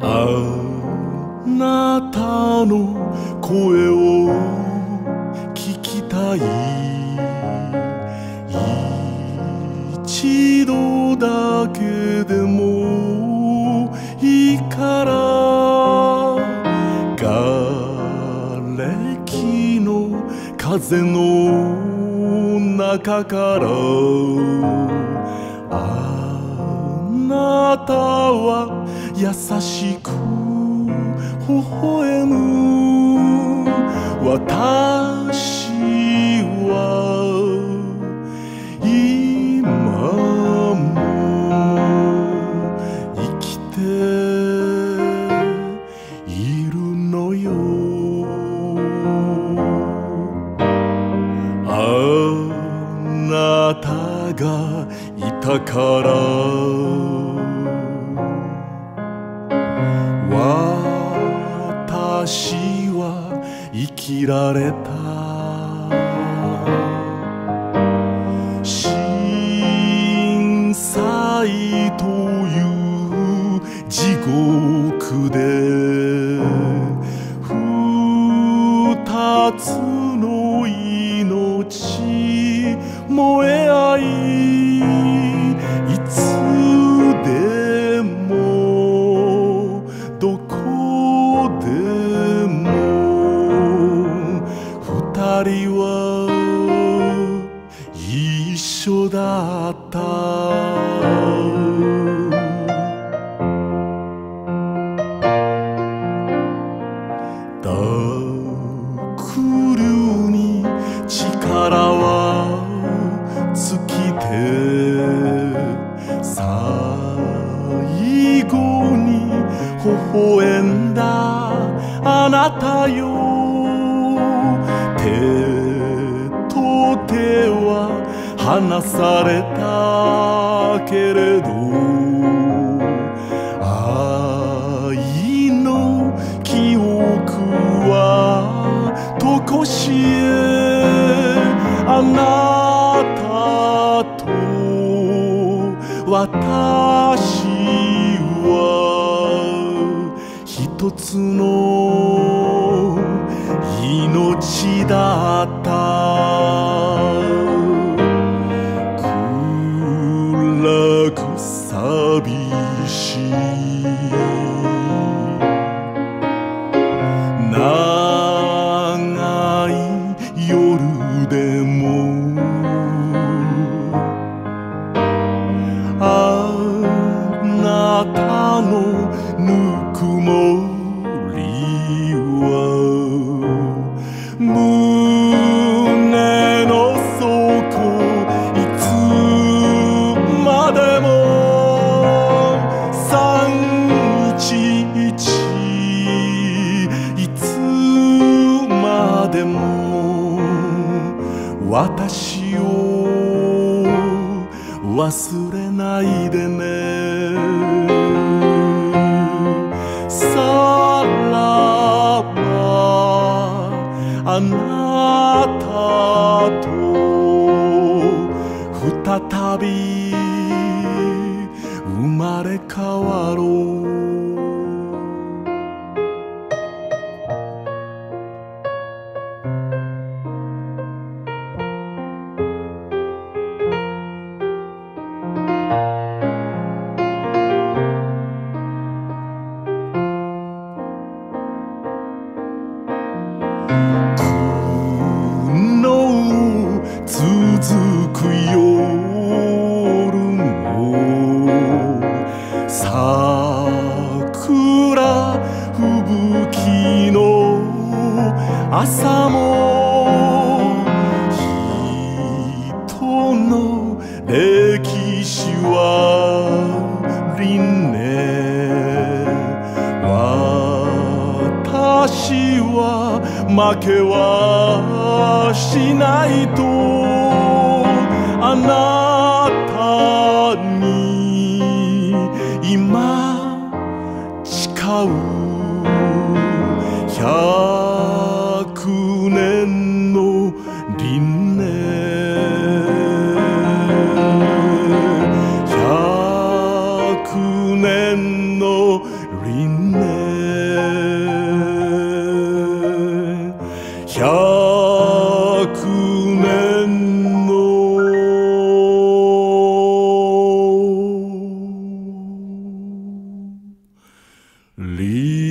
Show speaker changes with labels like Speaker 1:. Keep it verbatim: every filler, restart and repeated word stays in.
Speaker 1: あなたの声を聞きたい一度だけでもいいから瓦礫の風の中からあなたは優しく微笑む私は今も生きているのよ。あなたがいたから私は生きられた。震災という地獄で二つの命燃え合いいつでもどこでも二人は一緒だった。濁流に力は尽きて最後に微笑んだあなたよ。手と手は離されたけれど愛の記憶はとこしえ。あなたと私は一つの命だった。暗く寂しい長い夜でもあなたのぬくもりは胸の底いつまでもさんいちいちいつまでも私を忘れないでね。さらばあなたと再び生まれ変わろう。続く夜も桜吹雪の朝も人の歴史は輪廻私は負けはしないとあなたに今誓う。百年の輪廻百年のりね百年のリ